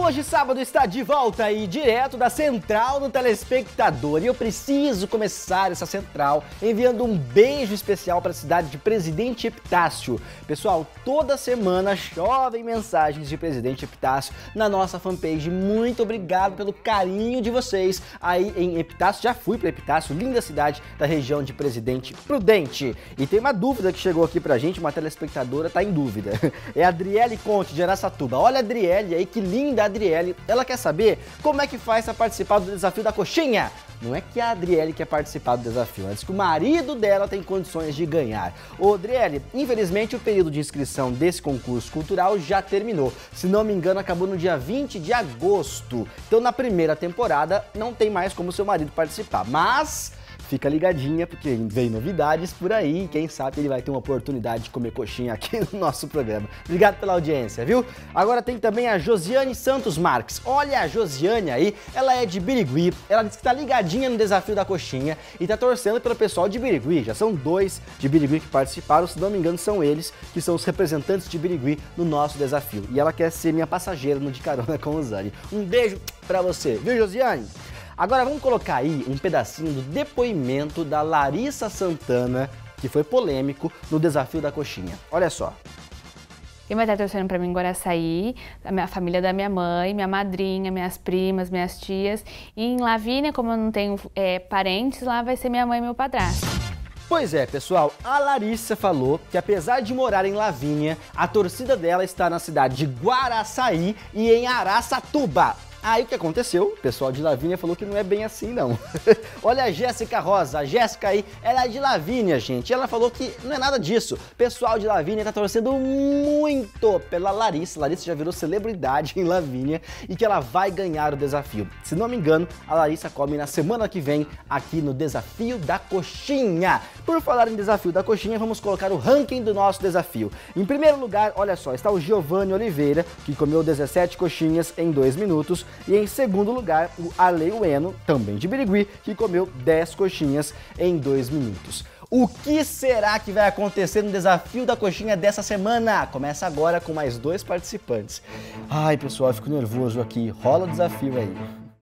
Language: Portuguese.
Hoje, sábado, está de volta aí, direto da Central do Telespectador. E eu preciso começar essa central enviando um beijo especial para a cidade de Presidente Epitácio. Pessoal, toda semana chovem mensagens de Presidente Epitácio na nossa fanpage. Muito obrigado pelo carinho de vocês aí em Epitácio. Já fui para Epitácio, linda cidade da região de Presidente Prudente. E tem uma dúvida que chegou aqui pra gente, uma telespectadora tá em dúvida. É a Adriele Conte, de Araçatuba. Olha a Adriele aí, que linda a Adriele. Ela quer saber como é que faz para participar do desafio da coxinha. Não é que a Adriele quer participar do desafio, ela diz que o marido dela tem condições de ganhar. Ô Adriele, infelizmente o período de inscrição desse concurso cultural já terminou. Se não me engano, acabou no dia 20 de agosto. Então na primeira temporada não tem mais como seu marido participar, mas fica ligadinha, porque vem novidades por aí. Quem sabe ele vai ter uma oportunidade de comer coxinha aqui no nosso programa. Obrigado pela audiência, viu? Agora tem também a Josiane Santos Marques. Olha a Josiane aí, ela é de Birigui. Ela disse que tá ligadinha no desafio da coxinha e tá torcendo pelo pessoal de Birigui. Já são 2 de Birigui que participaram, se não me engano são eles que são os representantes de Birigui no nosso desafio. E ela quer ser minha passageira no De Carona com o Zani. Um beijo pra você, viu, Josiane? Agora vamos colocar aí um pedacinho do depoimento da Larissa Santana, que foi polêmico no desafio da coxinha. Olha só. Quem vai estar torcendo para mim em Guaraçaí, a família da minha mãe, minha madrinha, minhas primas, minhas tias. E em Lavínia, como eu não tenho parentes, lá vai ser minha mãe e meu padrasto. Pois é, pessoal, a Larissa falou que apesar de morar em Lavínia, a torcida dela está na cidade de Guaraçaí e em Araçatuba. Aí o que aconteceu? O pessoal de Lavínia falou que não é bem assim, não. Olha a Jéssica Rosa, a Jéssica aí, ela é de Lavínia, gente. Ela falou que não é nada disso. O pessoal de Lavínia tá torcendo muito pela Larissa. Larissa já virou celebridade em Lavínia e que ela vai ganhar o desafio. Se não me engano, a Larissa come na semana que vem aqui no Desafio da Coxinha. Por falar em Desafio da Coxinha, vamos colocar o ranking do nosso desafio. Em primeiro lugar, olha só, está o Giovanni Oliveira, que comeu 17 coxinhas em 2 minutos. E em segundo lugar, o Arley Ueno, também de Birigui, que comeu 10 coxinhas em 2 minutos. O que será que vai acontecer no desafio da coxinha dessa semana? Começa agora com mais 2 participantes. Ai, pessoal, eu fico nervoso aqui. Rola o desafio aí.